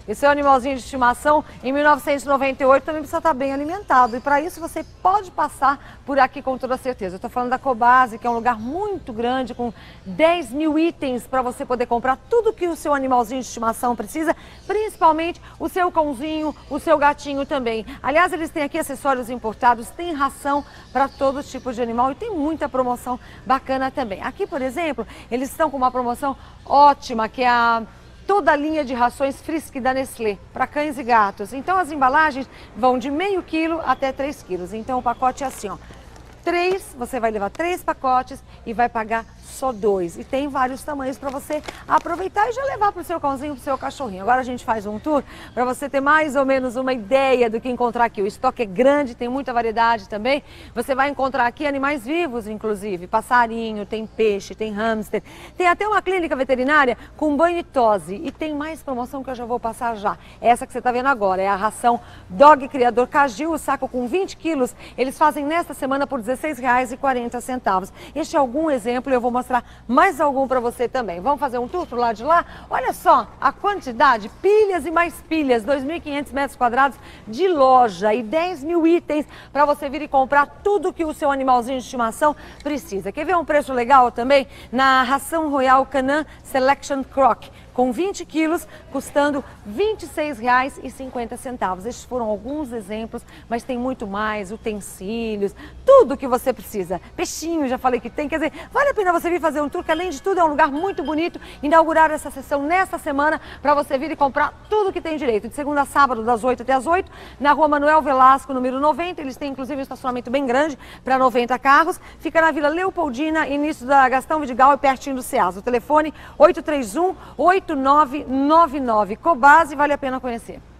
E seu animalzinho de estimação, em 1998, também precisa estar bem alimentado. E para isso você pode passar por aqui com toda certeza. Eu estou falando da Cobasi, que é um lugar muito grande, com 10 mil itens para você poder comprar tudo que o seu animalzinho de estimação precisa, principalmente o seu cãozinho, o seu gatinho também. Aliás, eles têm aqui acessórios importados, tem ração para todo tipo de animal e tem muita promoção bacana também. Aqui, por exemplo, eles estão com uma promoção ótima, que é toda a linha de rações Frisk da Nestlé, para cães e gatos. Então as embalagens vão de meio quilo até 3 quilos. Então o pacote é assim, ó. Você vai levar 3 pacotes e vai pagar só 2. E tem vários tamanhos para você aproveitar e já levar para o seu cãozinho, para o seu cachorrinho. Agora a gente faz um tour para você ter mais ou menos uma ideia do que encontrar aqui. O estoque é grande, tem muita variedade também. Você vai encontrar aqui animais vivos, inclusive. Passarinho, tem peixe, tem hamster. Tem até uma clínica veterinária com banho e tose. E tem mais promoção que eu já vou passar já. Essa que você está vendo agora é a ração Dog Criador Cagil, o saco com 20 quilos. Eles fazem nesta semana por R$ 16,40. Este é algum exemplo, eu vou mostrar mais algum para você também. Vamos fazer um tour pro lado de lá? Olha só a quantidade, pilhas e mais pilhas, 2.500 metros quadrados de loja e 10 mil itens para você vir e comprar tudo que o seu animalzinho de estimação precisa. Quer ver um preço legal também? Na ração Royal Canin Selection Croc, com 20 quilos, custando R$ 26,50. Estes foram alguns exemplos, mas tem muito mais, utensílios, tudo que você precisa. Peixinho, já falei que tem, quer dizer, vale a pena você vir fazer um tour, que além de tudo é um lugar muito bonito. Inaugurar essa sessão nesta semana para você vir e comprar tudo que tem direito. De segunda a sábado, das 8 até as 8, na rua Manuel Velasco, número 90. Eles têm inclusive um estacionamento bem grande para 90 carros. Fica na Vila Leopoldina, início da Gastão Vidigal e pertinho do Ceasa. O telefone 831-8999. Cobasi, vale a pena conhecer.